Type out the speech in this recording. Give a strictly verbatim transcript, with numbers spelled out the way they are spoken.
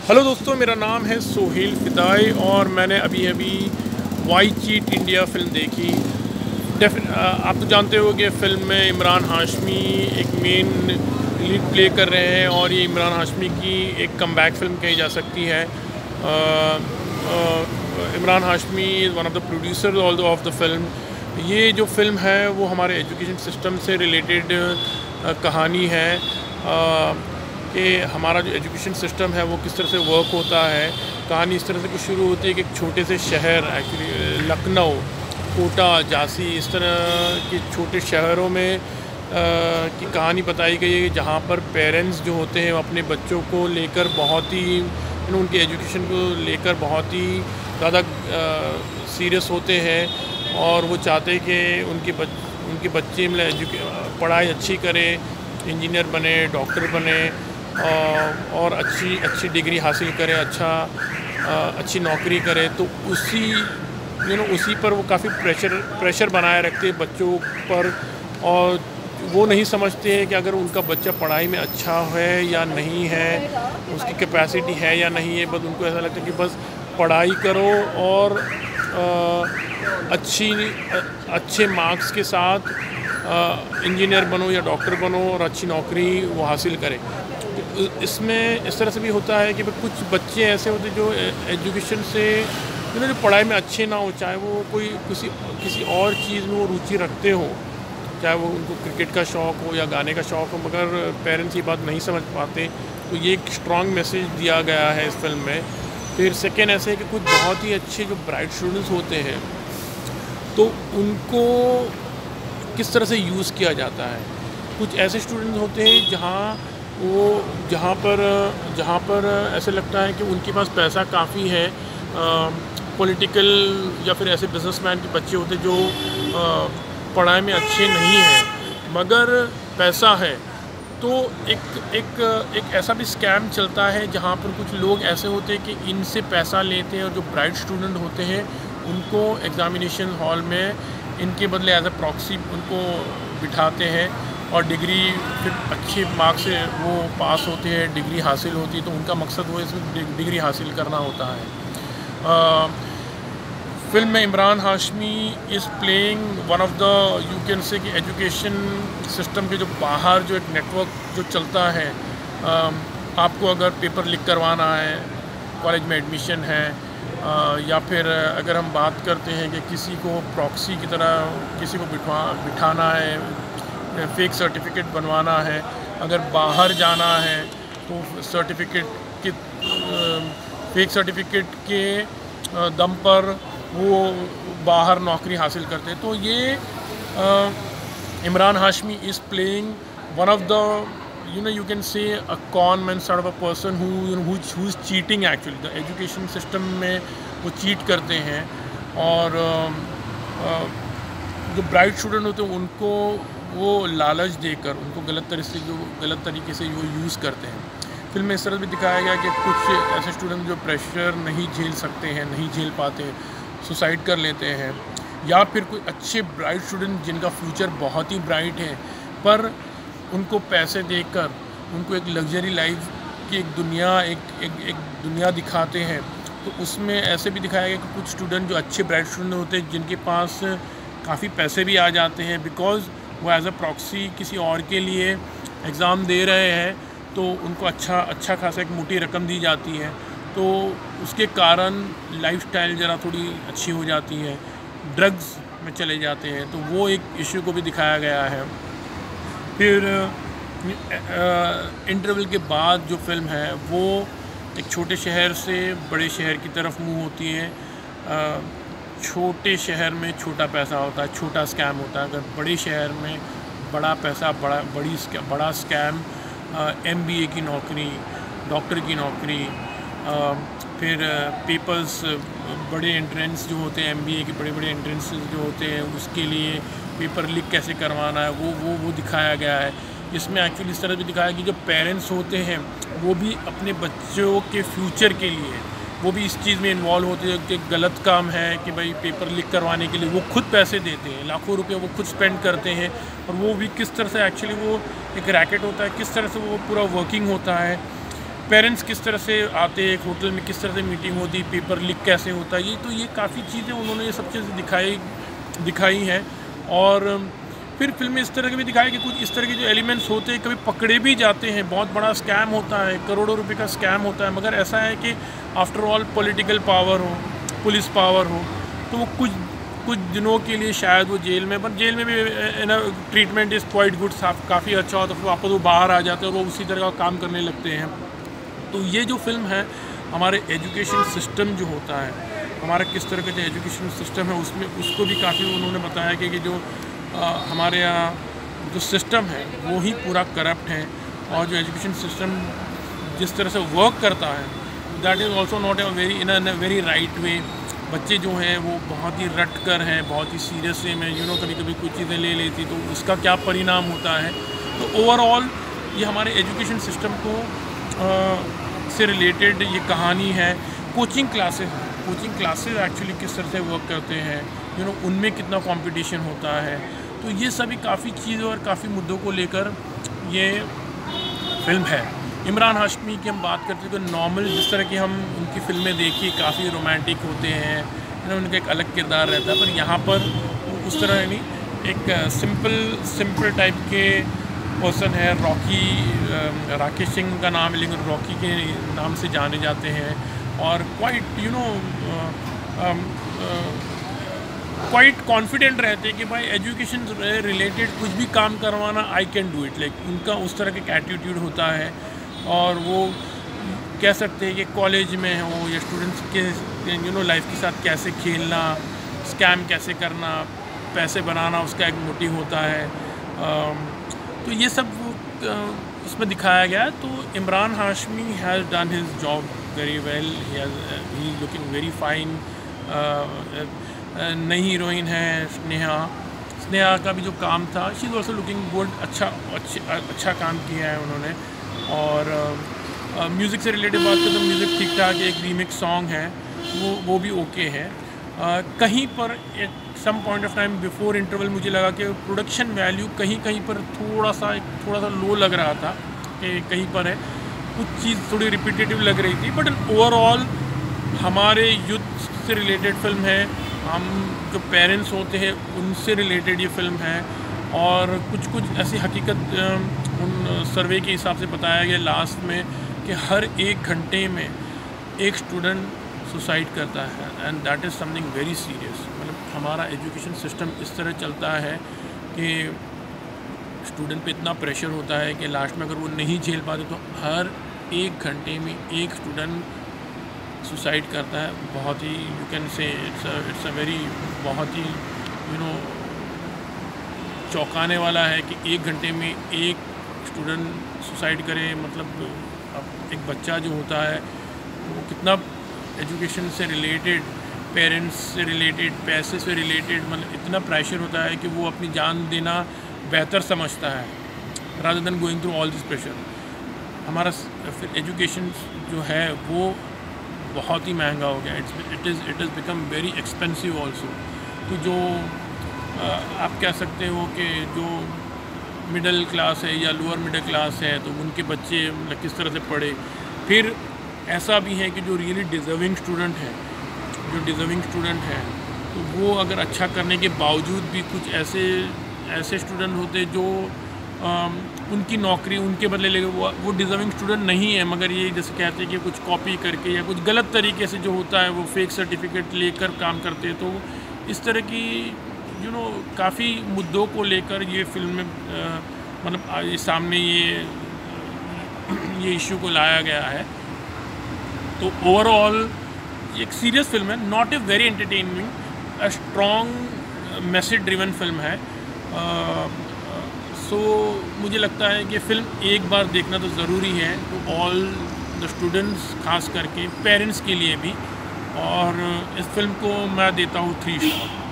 Hello दोस्तों, मेरा नाम है सोहेल फिदाई और मैंने अभी अभी वाई चीट इंडिया फ़िल्म देखी। डेफिन आप तो जानते हो कि फ़िल्म में इमरान हाशमी एक मेन लीड प्ले कर रहे हैं और ये इमरान हाशमी की एक कमबैक फ़िल्म कही जा सकती है। Uh, uh, Imran Hashmi is one of the producer of the film. ये जो फ़िल्म है वो हमारे एजुकेशन सिस्टम से रिलेटेड कहानी है आ, कि हमारा जो एजुकेशन सिस्टम है वो किस तरह से वर्क होता है। कहानी इस तरह से कुछ शुरू होती है कि एक छोटे से शहर, एक्चुअली लखनऊ, कोटा, झांसी, इस तरह के छोटे शहरों में आ, की कहानी बताई गई है जहाँ पर पेरेंट्स जो होते हैं वो अपने बच्चों को लेकर बहुत ही यू नो उनके एजुकेशन को लेकर बहुत ही ज़्यादा सीरियस होते हैं और वो चाहते हैं कि उनके बच उनके बच्चे मतलब पढ़ाई अच्छी करें, इंजीनियर बने, डॉक्टर बने और अच्छी अच्छी डिग्री हासिल करें, अच्छा अच्छी नौकरी करें। तो उसी यू नो उसी पर वो काफ़ी प्रेशर प्रेशर बनाए रखते हैं बच्चों पर और वो नहीं समझते हैं कि अगर उनका बच्चा पढ़ाई में अच्छा है या नहीं है, उसकी कैपेसिटी है या नहीं है। बस उनको ऐसा लगता है कि बस पढ़ाई करो और आ, अच्छी अच्छे मार्क्स के साथ इंजीनियर बनो या डॉक्टर बनो और अच्छी नौकरी वो हासिल करें। इसमें इस तरह से भी होता है कि कुछ बच्चे ऐसे होते हैं जो एजुकेशन से यू नो जो पढ़ाई में अच्छे ना हो, चाहे वो कोई किसी किसी और चीज़ में वो रुचि रखते हो, चाहे वो उनको क्रिकेट का शौक़ हो या गाने का शौक़ हो, मगर पेरेंट्स ये बात नहीं समझ पाते। तो ये एक स्ट्रॉन्ग मैसेज दिया गया है इस फिल्म में। फिर सेकेंड ऐसे है कि कुछ बहुत ही अच्छे जो ब्राइट स्टूडेंट्स होते हैं तो उनको किस तरह से यूज़ किया जाता है। कुछ ऐसे स्टूडेंट्स होते हैं जहाँ वो जहाँ पर जहाँ पर ऐसे लगता है कि उनके पास पैसा काफ़ी है, पॉलिटिकल या फिर ऐसे बिजनेसमैन के बच्चे होते जो आ, पढ़ाई में अच्छे नहीं हैं मगर पैसा है। तो एक एक एक ऐसा भी स्कैम चलता है जहाँ पर कुछ लोग ऐसे होते हैं कि इनसे पैसा लेते हैं और जो ब्राइट स्टूडेंट होते हैं उनको एग्ज़ामिनेशन हॉल में इनके बदले एज ए प्रॉक्सी उनको बिठाते हैं और डिग्री फिर अच्छे मार्क्स से वो पास होते हैं, डिग्री हासिल होती है। तो उनका मकसद वो इसमें डिग्री हासिल करना होता है। आ, फिल्म में Imran Hashmi is playing one of the you can say कि एजुकेशन सिस्टम के जो बाहर जो एक नेटवर्क जो चलता है। आ, आपको अगर पेपर लीक करवाना है, कॉलेज में एडमिशन है, आ, या फिर अगर हम बात करते हैं कि किसी को प्रॉक्सी की तरह किसी को बिठवा बिठाना है, फेक सर्टिफिकेट बनवाना है, अगर बाहर जाना है तो सर्टिफिकेट के फेक सर्टिफिकेट के दम पर वो बाहर नौकरी हासिल करते हैं। तो ये Imran Hashmi is playing one of the you know you can say a con man sort of a person who who is cheating actually the education system में वो चीट करते हैं और uh, जो ब्राइट स्टूडेंट होते हैं उनको वो लालच देकर उनको गलत तरीके से जो गलत तरीके से वो यूज़ करते हैं। फिल्म में इस तरह भी दिखाया गया कि कुछ ऐसे स्टूडेंट जो प्रेशर नहीं झेल सकते हैं, नहीं झेल पाते, सुसाइड कर लेते हैं, या फिर कोई अच्छे ब्राइट स्टूडेंट जिनका फ्यूचर बहुत ही ब्राइट है पर उनको पैसे देकर उनको एक लग्जरी लाइफ की एक दुनिया एक एक एक दुनिया दिखाते हैं। तो उसमें ऐसे भी दिखाया गया कि कुछ स्टूडेंट जो अच्छे ब्राइट स्टूडेंट होते हैं जिनके पास काफ़ी पैसे भी आ जाते हैं बिकॉज़ वो एज अ प्रॉक्सी किसी और के लिए एग्ज़ाम दे रहे हैं, तो उनको अच्छा अच्छा खासा एक मोटी रकम दी जाती है। तो उसके कारण लाइफस्टाइल ज़रा थोड़ी अच्छी हो जाती है, ड्रग्स में चले जाते हैं। तो वो एक इशू को भी दिखाया गया है। फिर इंटरवल के बाद जो फिल्म है वो एक छोटे शहर से बड़े शहर की तरफ मूव होती है। आ, छोटे शहर में छोटा पैसा होता है, छोटा स्कैम होता है, अगर बड़े शहर में बड़ा पैसा, बड़ा बड़ी बड़ा स्कैम, एम बी ए की नौकरी, डॉक्टर की नौकरी, आ, फिर पेपर्स, बड़े एंट्रेंस जो होते हैं, एम बी ए के बड़े बड़े एंट्रेंस जो होते हैं उसके लिए पेपर लीक कैसे करवाना है वो वो वो दिखाया गया है। इसमें एक्चुअली इस तरह भी दिखाया कि जो पेरेंट्स होते हैं वो भी अपने बच्चों के फ्यूचर के लिए वो भी इस चीज़ में इन्वॉल्व होते हैं कि गलत काम है कि भाई पेपर लीक करवाने के लिए वो खुद पैसे देते हैं, लाखों रुपए वो खुद स्पेंड करते हैं। और वो भी किस तरह से एक्चुअली वो एक रैकेट होता है, किस तरह से वो पूरा वर्किंग होता है। पेरेंट्स किस तरह से आते हैं, एक होटल में किस तरह से मीटिंग होती, पेपर लीक कैसे होता है, ये तो ये काफ़ी चीज़ें उन्होंने ये सब चीज़ें दिखाई दिखाई हैं। और फिर फिल्म में इस तरह के भी दिखाया कि कुछ इस तरह के जो एलिमेंट्स होते हैं कभी पकड़े भी जाते हैं, बहुत बड़ा स्कैम होता है, करोड़ों रुपए का स्कैम होता है, मगर ऐसा है कि आफ्टर ऑल पॉलिटिकल पावर हो, पुलिस पावर हो, तो वो कुछ कुछ दिनों के लिए शायद वो जेल में, पर जेल में भी ना ट्रीटमेंट इज़ क्वाइट गुड, काफ़ी अच्छा होता है, फिर वापस वो बाहर आ जाते हैं और वो उसी तरह का काम करने लगते हैं। तो ये जो फिल्म है हमारे एजुकेशन सिस्टम जो होता है, हमारा किस तरह का जो एजुकेशन सिस्टम है उसमें उसको भी काफ़ी उन्होंने बताया कि, कि जो आ, हमारे यहाँ जो सिस्टम है वो ही पूरा करप्ट है, और जो एजुकेशन सिस्टम जिस तरह से वर्क करता है that is also not a very in a very right way. बच्चे जो हैं वो बहुत ही रट कर हैं, बहुत ही सीरियस वे में, यू नो कभी कभी कुछ चीज़ें ले लेती, तो उसका क्या परिणाम होता है। तो ओवरऑल ये हमारे एजुकेशन सिस्टम को आ, से रिलेटेड ये कहानी है। कोचिंग क्लासेस हैं, कोचिंग क्लासेस एक्चुअली किस तरह से वर्क करते हैं, यू नो उनमें कितना कंपटीशन होता है। तो ये सभी काफ़ी चीज़ें और काफ़ी मुद्दों को लेकर ये फिल्म है। इमरान हाशमी की हम बात करते हैं तो नॉर्मल जिस तरह की हम उनकी फ़िल्में देखी काफ़ी रोमांटिक होते हैं, यू नो उनका एक अलग किरदार रहता है, पर यहाँ पर उस तरह नहीं, एक सिंपल सिंपल टाइप के पर्सन है। रॉकी, राकेश सिंह का नाम है लेकिन रॉकी के नाम से जाने जाते हैं, और quite you know quite confident रहते हैं कि भाई एजुकेशन रिलेटेड कुछ भी काम करवाना I can do it, like उनका उस तरह का एटीट्यूड होता है। और वो कह सकते हैं कि कॉलेज में हो या स्टूडेंट्स के यू नो लाइफ के साथ कैसे खेलना, स्कैम कैसे करना, पैसे बनाना उसका एक मोटिव होता है। तो ये सब उसमें दिखाया गया है। तो Imran Hashmi has done his job very well, he is looking very fine. नई हीरोइन है स्नेहा, स्नेहा का भी जो काम था she is also looking good, अच्छा अच्छा अच्छा काम किया है उन्होंने। और म्यूज़िक uh, से रिलेटेड बात करें तो म्यूज़िक ठीक ठाक, एक रीमिक्स सॉन्ग है वो वो भी ओके है। uh, कहीं पर एक some point of time before interval मुझे लगा कि प्रोडक्शन वैल्यू कहीं कहीं पर थोड़ा सा एक थोड़ा सा लो लग रहा था, कि कहीं पर है कुछ चीज़ थोड़ी रिपीटेटिव लग रही थी। बट ओवरऑल हमारे यूथ से रिलेटेड फिल्म है, हम जो पेरेंट्स होते हैं उनसे रिलेटेड ये फिल्म है। और कुछ कुछ ऐसी हकीकत उन सर्वे के हिसाब से बताया गया लास्ट में कि हर एक घंटे में एक स्टूडेंट सुसाइड करता है, and that is something very serious. मतलब हमारा एजुकेशन सिस्टम इस तरह चलता है कि स्टूडेंट पे इतना प्रेशर होता है कि लास्ट में अगर वो नहीं झेल पाते तो हर एक घंटे में एक स्टूडेंट सुसाइड करता है। बहुत ही you can say it's it's a very बहुत ही यू नो चौंकाने वाला है कि एक घंटे में एक स्टूडेंट सुसाइड करे। मतलब अब एक बच्चा जो होता है वो कितना एजुकेशन से रिलेटेड, पेरेंट्स से रिलेटेड, पैसे से रिलेटेड, मतलब इतना प्रेशर होता है कि वो अपनी जान देना बेहतर समझता है rather than going through all this pressure. हमारा फिर एजुकेशन जो है वो बहुत ही महंगा हो गया, it's it is it is become very expensive also. तो जो आप कह सकते हो कि जो मिडिल क्लास है या लोअर मिडिल क्लास है तो उनके बच्चे किस तरह से पढ़े। फिर ऐसा भी है कि जो रियली डिज़र्विंग स्टूडेंट है, जो डिज़र्विंग स्टूडेंट है तो वो अगर अच्छा करने के बावजूद भी कुछ ऐसे ऐसे स्टूडेंट होते जो आ, उनकी नौकरी उनके बदले लेके वो वो डिज़र्विंग स्टूडेंट नहीं है, मगर ये जैसे कहते हैं कि कुछ कॉपी करके या कुछ गलत तरीके से जो होता है वो फेक सर्टिफिकेट लेकर काम करते हैं। तो इस तरह की यू नो काफ़ी मुद्दों को लेकर ये फिल्म में मतलब सामने ये ये इशू को लाया गया है। तो ओवरऑल एक सीरियस फिल्म है, not a very entertaining, a strong message driven film है। सो so, मुझे लगता है कि फ़िल्म एक बार देखना तो ज़रूरी है टू ऑल द स्टूडेंट्स, खास करके पेरेंट्स के लिए भी। और इस फिल्म को मैं देता हूँ थ्री स्टार।